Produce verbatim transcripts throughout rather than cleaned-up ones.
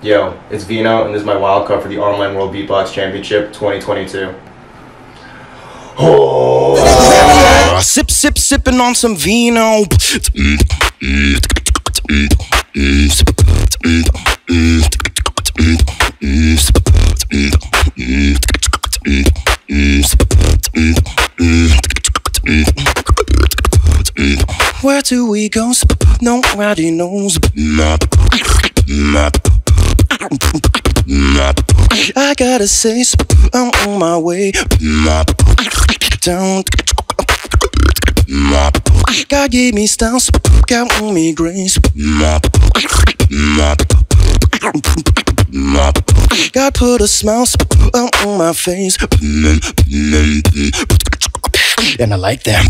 Yo, it's VINO, and this is my wildcard for the Online World Beatbox Championship twenty twenty-two. Oh. Sip, sip, sipping on some VINO. Where do we go? Nobody knows. I gotta say, I'm on my way down. God gave me style, got on me grace. God put a smile on my face, and I like that.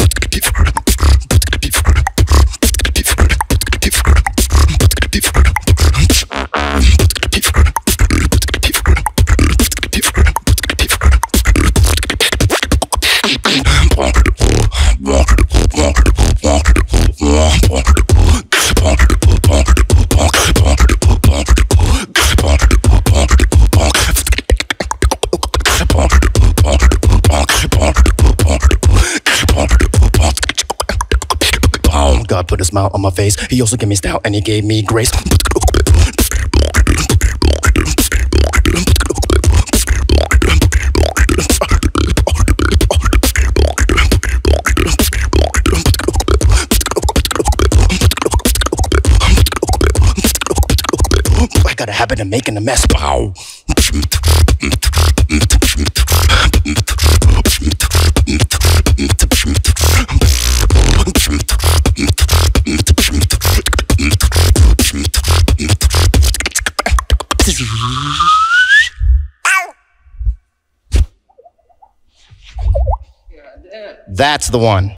God put a smile on my face. He also gave me style and he gave me grace. I got a habit of making a mess. Wow. That's the one.